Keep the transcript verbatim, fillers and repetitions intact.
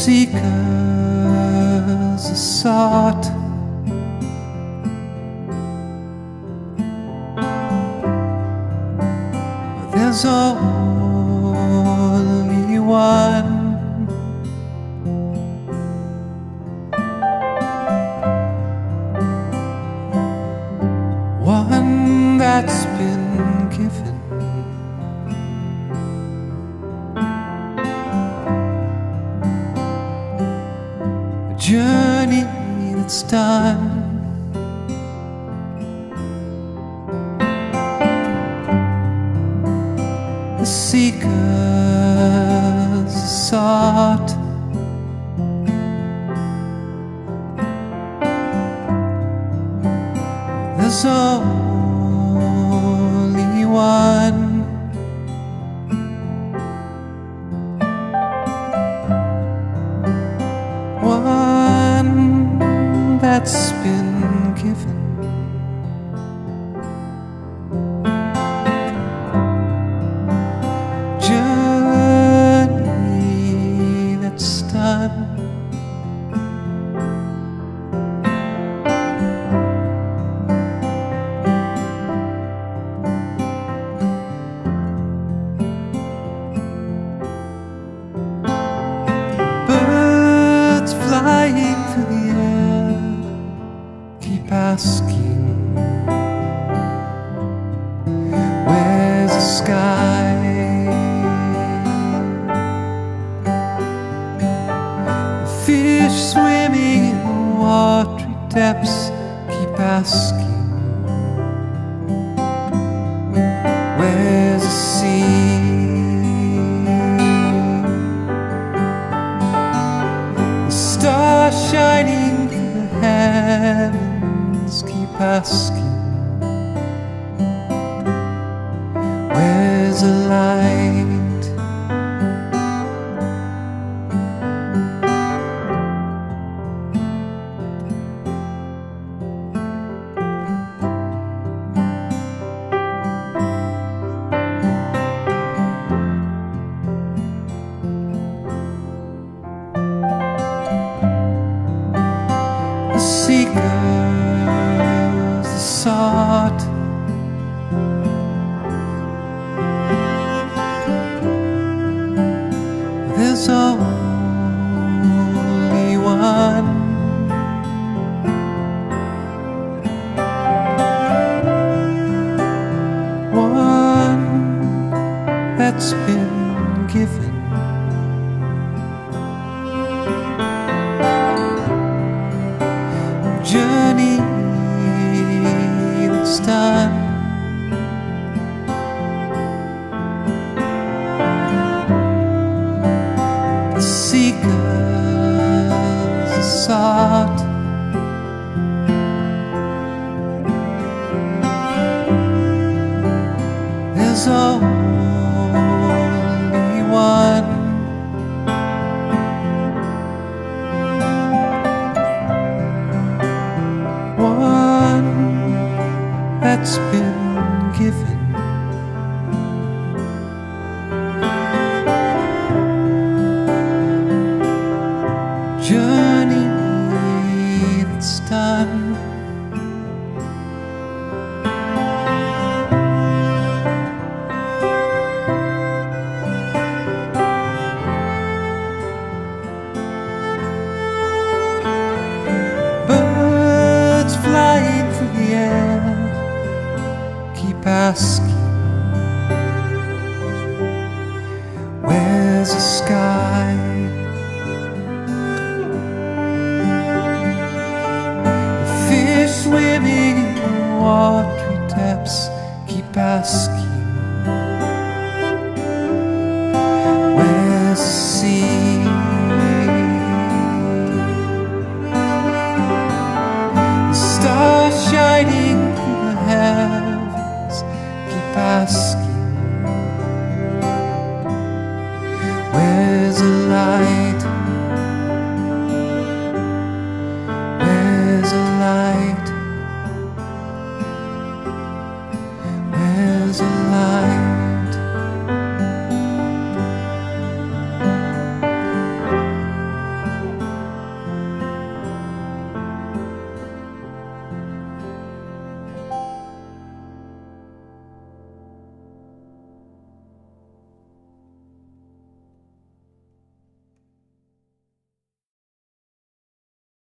seekers are sought. There's only one. One that's been given. A journey that's done. The seekers are sought. There's only one. One that's been given. Journey that's done. Birds flying through the air keep asking, where's the sky? The fish swimming in watery depths keep asking, where's the sea? Stars shining through the heavens keep asking, where's the light? The seekers are sought. There's only one. One that's been given. Journey that's done. The seekers are sought. There's only one. One that's been given. Journey that's done. Flying through the air keep asking, where's the sky? The fish swimming in watery depths keep asking,